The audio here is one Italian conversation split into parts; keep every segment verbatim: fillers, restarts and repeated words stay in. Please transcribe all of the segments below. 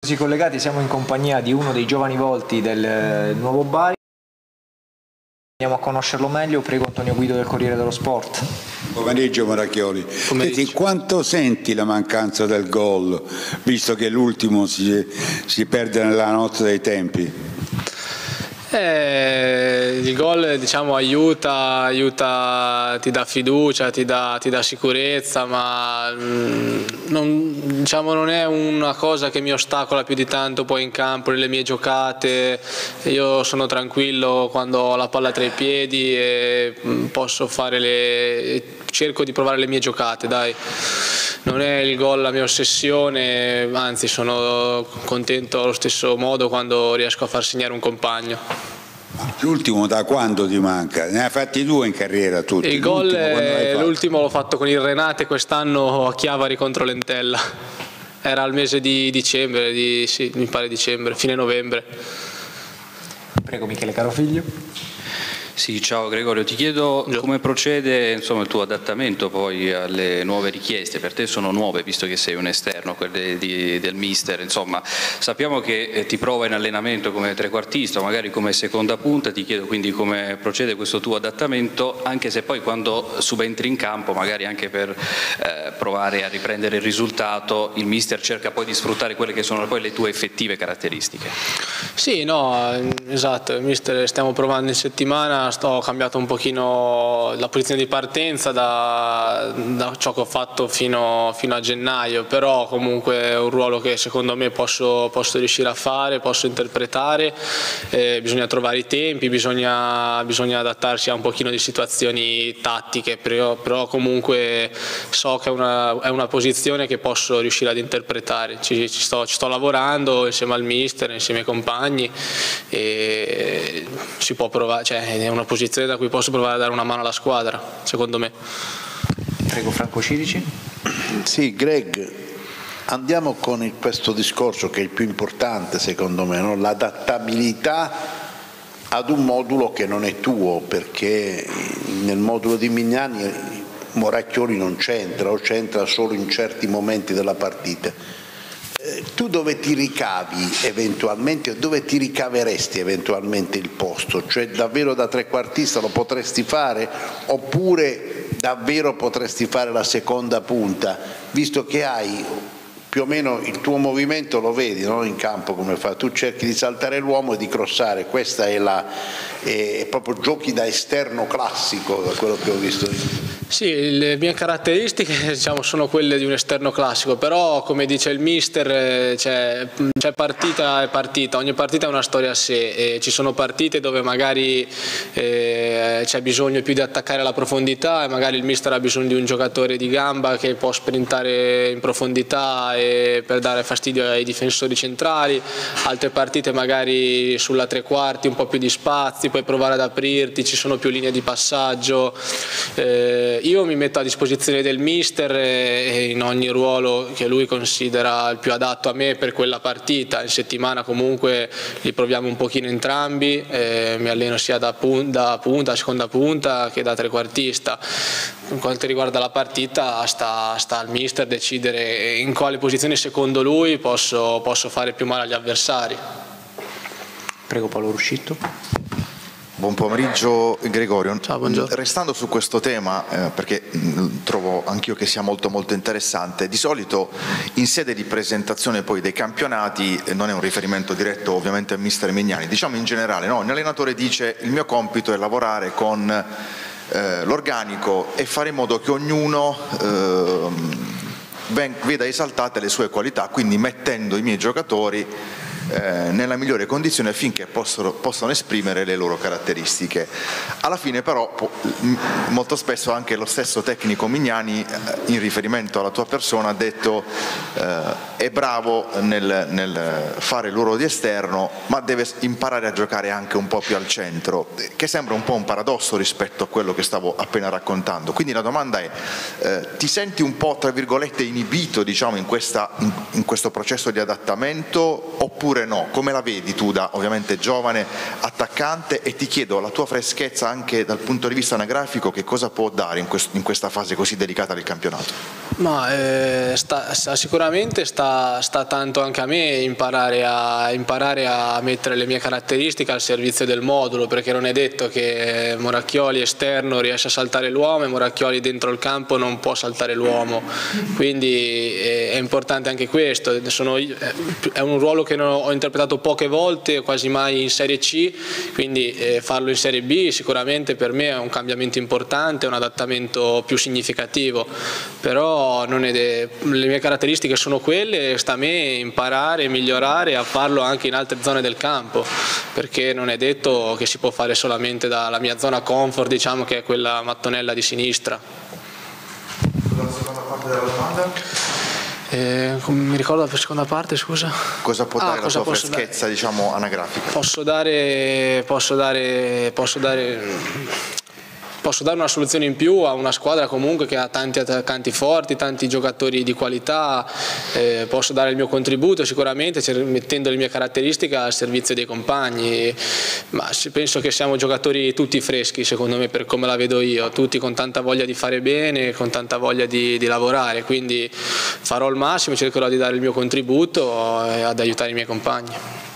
Eccoci collegati, siamo in compagnia di uno dei giovani volti del eh, nuovo Bari. Andiamo a conoscerlo meglio, prego Antonio Guido del Corriere dello Sport. Pomeriggio Maracchioli. Senti, quanto senti la mancanza del gol, visto che l'ultimo si, si perde nella notte dei tempi? Eh, il gol diciamo aiuta, aiuta, ti dà fiducia, ti dà, ti dà sicurezza, ma mh, non, diciamo, non è una cosa che mi ostacola più di tanto poi in campo, nelle mie giocate. Io sono tranquillo quando ho la palla tra i piedi e mh, posso fare le, cerco di provare le mie giocate, dai. Non è il gol la mia ossessione, anzi sono contento allo stesso modo quando riesco a far segnare un compagno. L'ultimo da quando ti manca? Ne hai fatti due in carriera tutti? Il gol, l'ultimo l'ho fatto con il Renate quest'anno a Chiavari contro l'Entella. Era al mese di dicembre, di, sì, mi pare dicembre, fine novembre. Prego Michele Carofiglio. Sì, ciao Gregorio, ti chiedo come procede insomma, il tuo adattamento poi alle nuove richieste. Per te sono nuove visto che sei un esterno, quelle di, del mister, insomma sappiamo che eh, ti prova in allenamento come trequartista, magari come seconda punta, ti chiedo quindi come procede questo tuo adattamento, anche se poi quando subentri in campo, magari anche per eh, provare a riprendere il risultato, il mister cerca poi di sfruttare quelle che sono poi le tue effettive caratteristiche. Sì, no, esatto, il mister stiamo provando in settimana. Ho cambiato un pochino la posizione di partenza da, da ciò che ho fatto fino, fino a gennaio, però comunque è un ruolo che secondo me posso, posso riuscire a fare, posso interpretare, eh, bisogna trovare i tempi, bisogna, bisogna adattarsi a un pochino di situazioni tattiche, però, però comunque so che è una, è una posizione che posso riuscire ad interpretare, ci, ci, sto, ci sto lavorando insieme al mister, insieme ai compagni e si può provare, cioè è una una posizione da cui posso provare a dare una mano alla squadra, secondo me. Prego Franco Cirici. Sì, Greg, andiamo con il, questo discorso che è il più importante secondo me, no? L'adattabilità ad un modulo che non è tuo, perché nel modulo di Mignani Moracchioli non c'entra o c'entra solo in certi momenti della partita. Tu dove ti ricavi eventualmente o dove ti ricaveresti eventualmente il posto? Cioè davvero da trequartista lo potresti fare oppure davvero potresti fare la seconda punta, visto che hai più o meno il tuo movimento, lo vedi, no? In campo come fa, tu cerchi di saltare l'uomo e di crossare, questa è la è proprio giochi da esterno classico da quello che ho visto io. Sì, le mie caratteristiche diciamo, sono quelle di un esterno classico, però come dice il mister c'è, c'è partita e partita, ogni partita è una storia a sé e ci sono partite dove magari eh, c'è bisogno più di attaccare la profondità e magari il mister ha bisogno di un giocatore di gamba che può sprintare in profondità e per dare fastidio ai difensori centrali, altre partite magari sulla tre quarti un po' più di spazi, puoi provare ad aprirti, ci sono più linee di passaggio. Eh, io mi metto a disposizione del mister e in ogni ruolo che lui considera il più adatto a me per quella partita. In settimana comunque li proviamo un pochino entrambi, eh, mi alleno sia da punta, punta, seconda punta che da trequartista. Per quanto riguarda la partita sta, sta al mister decidere in quale posizione secondo lui posso, posso fare più male agli avversari. Prego Paolo Ruscitto. Buon pomeriggio Gregorio. Ciao, buongiorno. Restando su questo tema, eh, perché mh, trovo anch'io che sia molto molto interessante, di solito in sede di presentazione poi dei campionati, eh, non è un riferimento diretto ovviamente al mister Mignani, diciamo in generale, no? L'allenatore dice il mio compito è lavorare con eh, l'organico e fare in modo che ognuno eh, ben, veda esaltate le sue qualità, quindi mettendo i miei giocatori Eh, nella migliore condizione affinché possano, possano esprimere le loro caratteristiche. Alla fine però molto spesso anche lo stesso tecnico Mignani eh, in riferimento alla tua persona ha detto eh, è bravo nel, nel fare il ruolo di esterno ma deve imparare a giocare anche un po' più al centro, che sembra un po' un paradosso rispetto a quello che stavo appena raccontando. Quindi la domanda è eh, ti senti un po' tra virgolette inibito diciamo in, questa, in, in questo processo di adattamento oppure no? Come la vedi tu da ovviamente giovane attaccante e ti chiedo la tua freschezza anche dal punto di vista anagrafico, che cosa può dare in, quest in questa fase così delicata del campionato? Ma eh, sta, sta, sicuramente sta, sta tanto anche a me imparare a, imparare a mettere le mie caratteristiche al servizio del modulo, perché non è detto che Moracchioli esterno riesce a saltare l'uomo e Moracchioli dentro il campo non può saltare l'uomo, quindi è, è importante anche questo. Sono, è un ruolo che non ho interpretato poche volte, quasi mai in Serie C, quindi eh, farlo in Serie B sicuramente per me è un cambiamento importante, un adattamento più significativo, però non è de... le mie caratteristiche sono quelle, sta a me imparare, migliorare, a farlo anche in altre zone del campo, perché non è detto che si può fare solamente dalla mia zona comfort, diciamo, che è quella mattonella di sinistra. La seconda parte della domanda? Eh, mi ricordo la seconda parte, scusa? Cosa può dare ah, la sua dare? freschezza, diciamo, anagrafica? Posso dare, posso dare, posso dare Posso dare una soluzione in più a una squadra comunque che ha tanti attaccanti forti, tanti giocatori di qualità, eh, posso dare il mio contributo sicuramente mettendo le mie caratteristiche al servizio dei compagni, ma penso che siamo giocatori tutti freschi secondo me, per come la vedo io, tutti con tanta voglia di fare bene, con tanta voglia di, di lavorare, quindi farò il massimo, cercherò di dare il mio contributo e ad aiutare i miei compagni.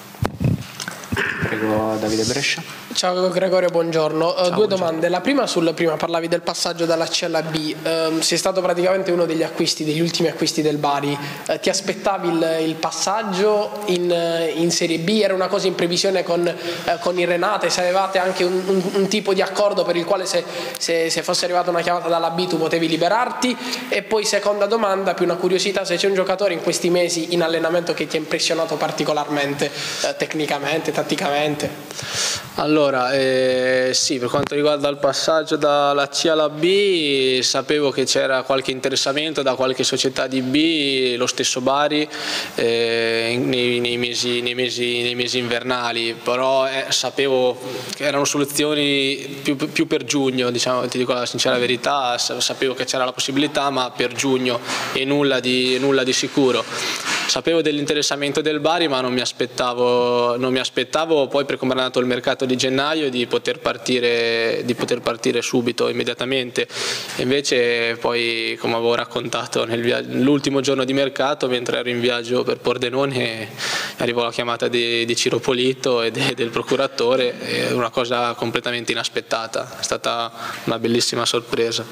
Prego Davide Brescia. Ciao Gregorio, buongiorno. Uh, Ciao, due buongiorno. domande. La prima sul prima parlavi del passaggio dalla C alla B. Uh, sei stato praticamente uno degli acquisti, degli ultimi acquisti del Bari. Uh, ti aspettavi il, il passaggio in, uh, in Serie B? Era una cosa in previsione con, uh, con il Renate? Se avevate anche un, un, un tipo di accordo per il quale se, se, se fosse arrivata una chiamata dalla B tu potevi liberarti? E poi seconda domanda, più una curiosità, se c'è un giocatore in questi mesi in allenamento che ti ha impressionato particolarmente, uh, tecnicamente, tatticamente? Allora, eh, sì, per quanto riguarda il passaggio dalla C alla B, sapevo che c'era qualche interessamento da qualche società di B, lo stesso Bari, eh, nei, nei, mesi, nei, mesi, nei mesi invernali, però eh, sapevo che erano soluzioni più, più per giugno, diciamo, ti dico la sincera verità, sapevo che c'era la possibilità, ma per giugno e nulla di, nulla di sicuro. Sapevo dell'interessamento del Bari, ma non mi aspettavo, non mi aspettavo poi, per come era nato il mercato di gennaio, di poter partire, di poter partire subito, immediatamente. Invece poi, come avevo raccontato nell'ultimo giorno di mercato, mentre ero in viaggio per Pordenone, arrivò la chiamata di, di Ciro Polito e de, del procuratore, è una cosa completamente inaspettata, è stata una bellissima sorpresa.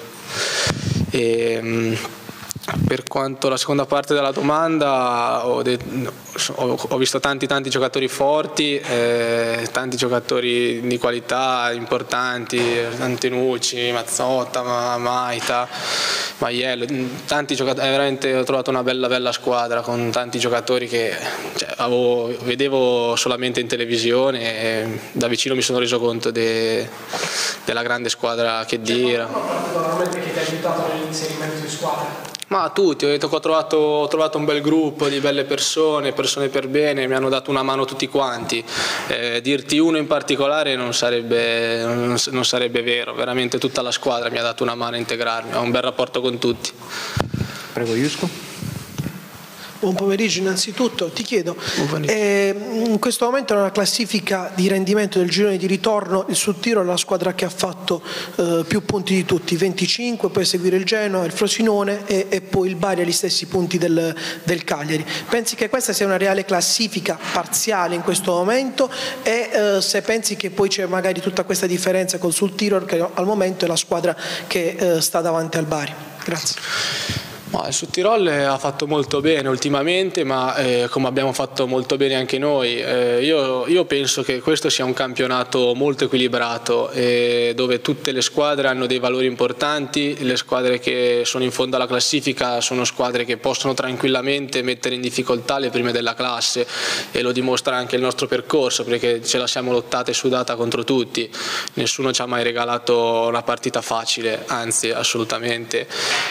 E, per quanto la seconda parte della domanda, ho, ho, ho visto tanti tanti giocatori forti, eh, tanti giocatori di qualità importanti, Antenucci, Mazzotta, Maita, Maiello, tanti giocatori, veramente ho trovato una bella bella squadra con tanti giocatori che cioè, avevo, vedevo solamente in televisione e da vicino mi sono reso conto de, della grande squadra che dire. Particolarmente che ti ha aiutato nell'inserimento in squadra? Ma tutti, ho detto che ho trovato, ho trovato un bel gruppo di belle persone, persone per bene, mi hanno dato una mano tutti quanti. Eh, dirti uno in particolare non sarebbe, non, non sarebbe vero, veramente tutta la squadra mi ha dato una mano a integrarmi, ho un bel rapporto con tutti. Prego Iusco. Buon pomeriggio, innanzitutto ti chiedo, eh, in questo momento nella classifica di rendimento del girone di ritorno il Südtirol è la squadra che ha fatto eh, più punti di tutti, venticinque, poi a seguire il Genoa, il Frosinone e, e poi il Bari agli stessi punti del, del Cagliari. Pensi che questa sia una reale classifica parziale in questo momento e eh, se pensi che poi c'è magari tutta questa differenza col Südtirol che al momento è la squadra che eh, sta davanti al Bari? Grazie. Ma il Südtirol ha fatto molto bene ultimamente, ma eh, come abbiamo fatto molto bene anche noi. Eh, io, io penso che questo sia un campionato molto equilibrato, eh, dove tutte le squadre hanno dei valori importanti, le squadre che sono in fondo alla classifica sono squadre che possono tranquillamente mettere in difficoltà le prime della classe e lo dimostra anche il nostro percorso, perché ce la siamo lottata e sudata contro tutti, nessuno ci ha mai regalato una partita facile, anzi assolutamente.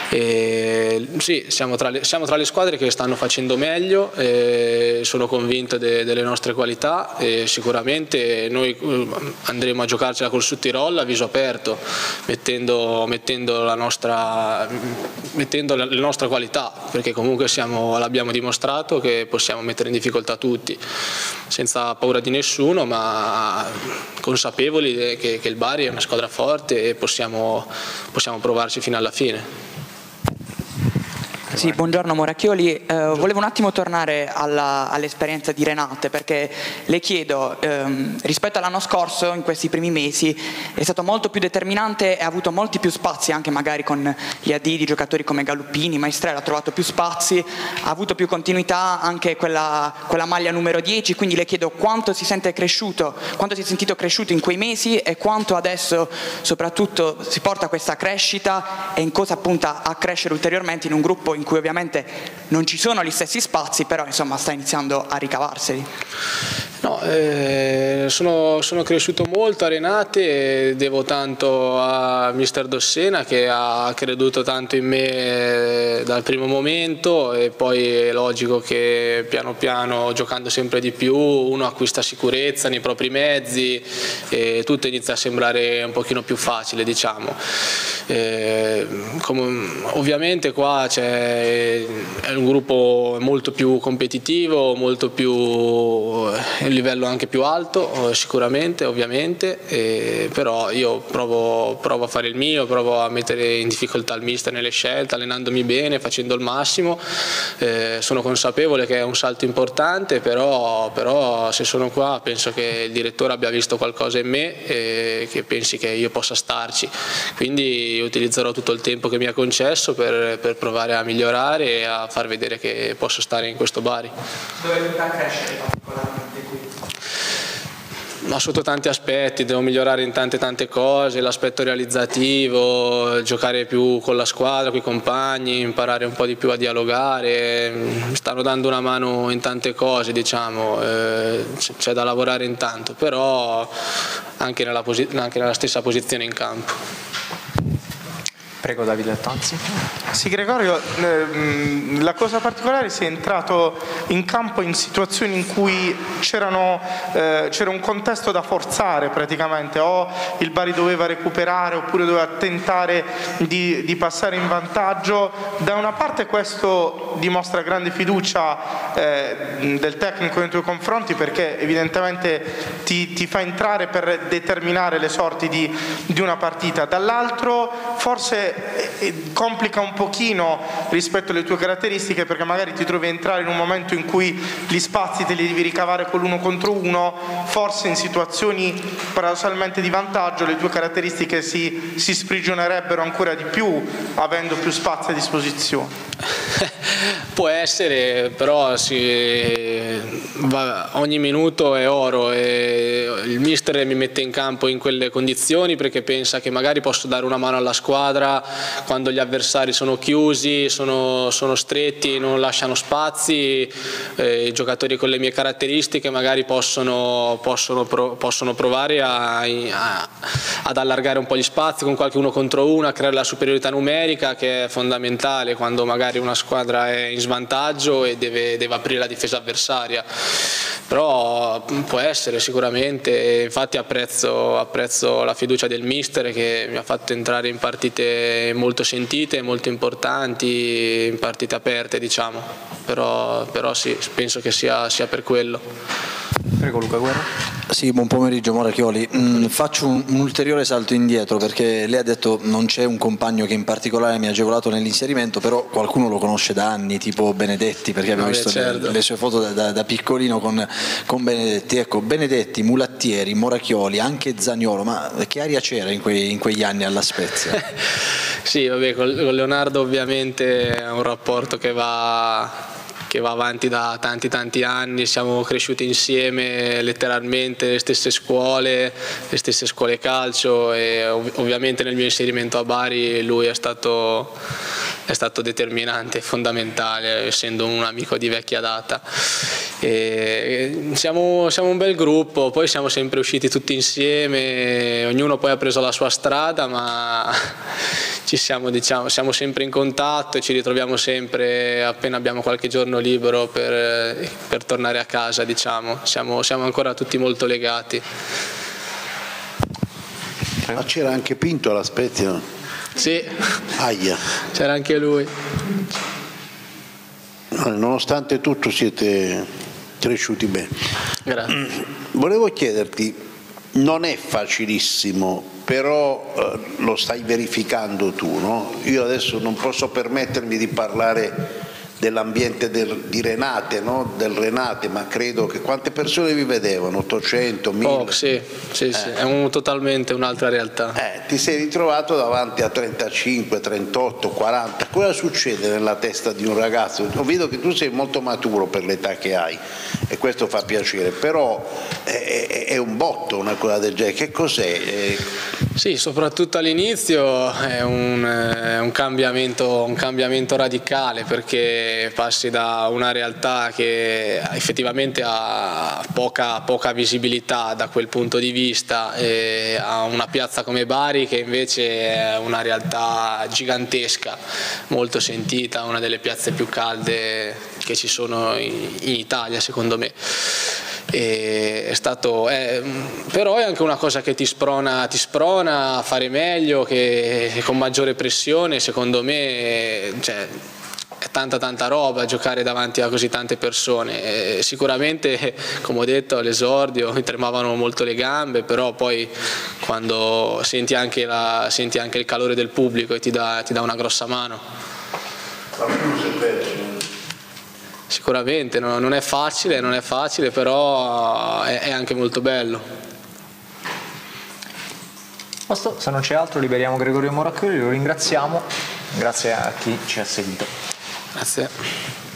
E, Sì, siamo tra, le, siamo tra le squadre che stanno facendo meglio, eh, sono convinto de, delle nostre qualità e sicuramente noi andremo a giocarcela col Südtirol a viso aperto, mettendo, mettendo, la, nostra, mettendo la, la nostra qualità, perché comunque l'abbiamo dimostrato che possiamo mettere in difficoltà tutti, senza paura di nessuno, ma consapevoli che, che il Bari è una squadra forte e possiamo, possiamo provarci fino alla fine. Sì, buongiorno Moracchioli, eh, volevo un attimo tornare alla, all'esperienza di Renate, perché le chiedo, ehm, rispetto all'anno scorso, in questi primi mesi, è stato molto più determinante e ha avuto molti più spazi, anche magari con gli A D di giocatori come Galuppini, Maestrella ha trovato più spazi, ha avuto più continuità anche quella, quella maglia numero dieci, quindi le chiedo quanto si sente cresciuto, quanto si è sentito cresciuto in quei mesi e quanto adesso soprattutto si porta questa crescita e in cosa punta a crescere ulteriormente in un gruppo in cui ovviamente non ci sono gli stessi spazi, però insomma sta iniziando a ricavarseli. No, eh, sono, sono cresciuto molto a Renate e devo tanto a mister Dossena che ha creduto tanto in me dal primo momento, e poi è logico che piano piano, giocando sempre di più, uno acquista sicurezza nei propri mezzi e tutto inizia a sembrare un pochino più facile, diciamo. Eh, come, ovviamente qua c'è è un gruppo molto più competitivo, molto più un livello anche più alto sicuramente, ovviamente, eh, però io provo, provo a fare il mio, provo a mettere in difficoltà il mister nelle scelte, allenandomi bene, facendo il massimo. Eh, sono consapevole che è un salto importante, però, però se sono qua penso che il direttore abbia visto qualcosa in me e che pensi che io possa starci, quindi utilizzerò tutto il tempo che mi ha concesso per, per provare a migliorare e a far vedere che posso stare in questo Bari. Dove punta a crescere particolarmente qui? Ma sotto tanti aspetti, devo migliorare in tante tante cose, l'aspetto realizzativo, giocare più con la squadra, con i compagni, imparare un po' di più a dialogare, mi stanno dando una mano in tante cose, diciamo, eh, c'è da lavorare in tanto, però anche nella, anche nella stessa posizione in campo. Prego Davide Tanzi. Sì, Gregorio, ehm, la cosa particolare, sei entrato in campo in situazioni in cui c'erano, eh, c'era un contesto da forzare praticamente, o il Bari doveva recuperare oppure doveva tentare di, di passare in vantaggio. Da una parte questo dimostra grande fiducia eh, del tecnico nei tuoi confronti, perché evidentemente ti, ti fa entrare per determinare le sorti di, di una partita, dall'altro forse complica un pochino rispetto alle tue caratteristiche, perché magari ti trovi a entrare in un momento in cui gli spazi te li devi ricavare con l'uno contro uno, forse in situazioni paradossalmente di vantaggio le tue caratteristiche si, si sprigionerebbero ancora di più avendo più spazi a disposizione. Può essere, però sì, va, ogni minuto è oro e il mister mi mette in campo in quelle condizioni perché pensa che magari posso dare una mano alla squadra quando gli avversari sono chiusi, sono, sono stretti, non lasciano spazi. Eh, i giocatori con le mie caratteristiche magari possono, possono, possono provare a, a, ad allargare un po' gli spazi con qualche uno contro uno, a creare la superiorità numerica, che è fondamentale quando magari una squadra è in svantaggio e deve, deve aprire la difesa avversaria. Però può essere sicuramente, infatti apprezzo, apprezzo la fiducia del mister che mi ha fatto entrare in partite molto sentite, molto importanti, in partite aperte, diciamo, però, però sì, penso che sia, sia per quello. Prego Luca Guerra. Sì, buon pomeriggio Moracchioli. Mm, faccio un, un ulteriore salto indietro, perché lei ha detto non c'è un compagno che in particolare mi ha agevolato nell'inserimento, però qualcuno lo conosce da anni, tipo Benedetti, perché abbiamo no, visto certo. le, le sue foto da, da, da piccolino con, con Benedetti. Ecco, Benedetti, Mulattieri, Moracchioli, anche Zaniolo, ma che aria c'era in, quei, in quegli anni alla Spezia? Sì, vabbè, con Leonardo ovviamente è un rapporto che va... che va avanti da tanti tanti anni, siamo cresciuti insieme letteralmente, le stesse scuole, le stesse scuole calcio, e ov ovviamente nel mio inserimento a Bari lui è stato, è stato determinante, fondamentale, essendo un amico di vecchia data. E siamo, siamo un bel gruppo, poi siamo sempre usciti tutti insieme, ognuno poi ha preso la sua strada, ma ci siamo, diciamo, siamo sempre in contatto e ci ritroviamo sempre appena abbiamo qualche giorno libero per, per tornare a casa, diciamo. Siamo, siamo ancora tutti molto legati. Ma c'era anche Pinto alla Spezia? Sì, Aia. C'era anche lui. Nonostante tutto siete cresciuti bene. Grazie. Volevo chiederti, non è facilissimo, però eh, lo stai verificando tu, no? Io adesso non posso permettermi di parlare dell'ambiente del, di Renate, no? Del Renate, ma credo che quante persone vi vedevano? ottocento, mille? Oh, sì, sì, eh. sì, è un, totalmente un'altra realtà. Eh, ti sei ritrovato davanti a trentacinque, trentotto, quaranta, cosa succede nella testa di un ragazzo? Ho visto che tu sei molto maturo per l'età che hai e questo fa piacere, però è, è, è un botto una cosa del genere, che cos'è? Eh, Sì, soprattutto all'inizio è un, è un cambiamento, un cambiamento radicale, perché passi da una realtà che effettivamente ha poca, poca visibilità da quel punto di vista e a una piazza come Bari che invece è una realtà gigantesca, molto sentita, una delle piazze più calde che ci sono in, in Italia secondo me. E è stato, è, però è anche una cosa che ti sprona, ti sprona a fare meglio, che con maggiore pressione secondo me, cioè, è tanta tanta roba giocare davanti a così tante persone. E sicuramente, come ho detto all'esordio, mi tremavano molto le gambe, però poi quando senti anche, la, senti anche il calore del pubblico e ti dà, ti dà una grossa mano. Sicuramente no, non è facile, non è facile, però è, è anche molto bello. Posto, se non c'è altro liberiamo Gregorio Moracchioli, lo ringraziamo, grazie a chi ci ha seguito. Grazie.